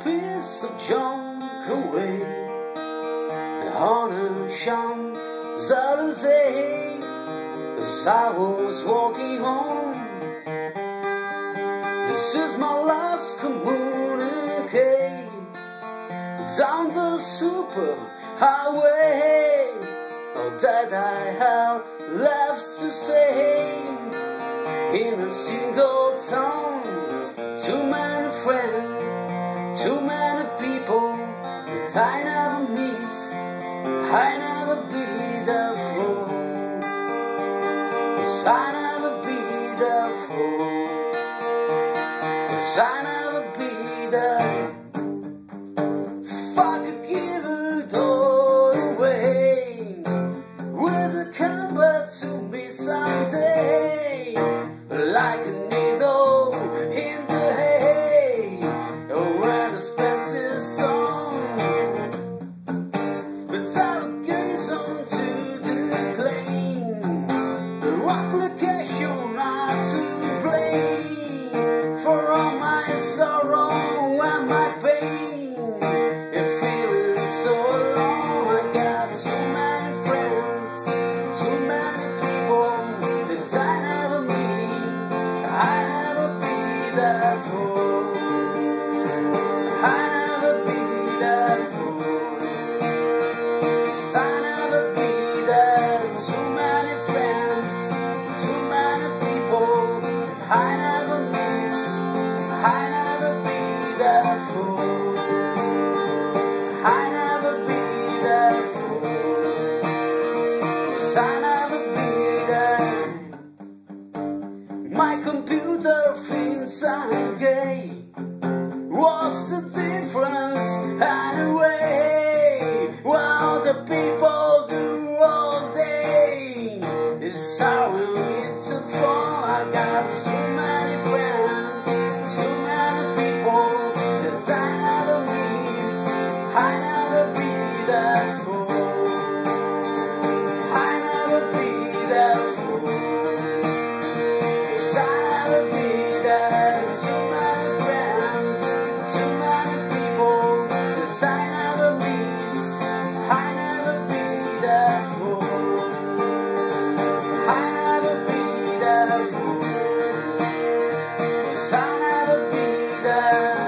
piece of junk away on a Champs-Élysées as I was walking home. This is my last communique down the super highway. All that I have left to say in a single tone. Too many friends, too many people that I never meet, I never be there for, 'cause I never be there for, 'cause I never be there. If I could give it all away, will it come back to me someday? Like a needle in the hay, or an expensive song. But I would gaze onto the plane, the application not to blame for all my sorrow and my pain. It feels so alone. I got so many friends, so many people that I never meet, I never be there for, I never be there for, 'cause I never be there. Too many friends, too many people I never meet, I never be there for, I never be there for, 'cause I never be there. My computer thinks I'm gay. What's the difference anyway? What the people do all day is how we need to fall. I got so many friends, so many people that I never meet, I never be there for, I never be there for, 'cause I never be there. So many friends, so many people that I never meet, I never be there for, I never be there for, 'cause I never be there.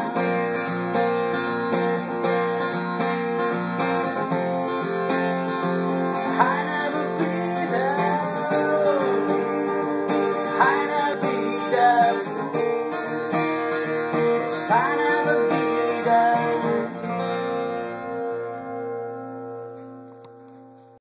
I never be there, I never be there for, 'cause I never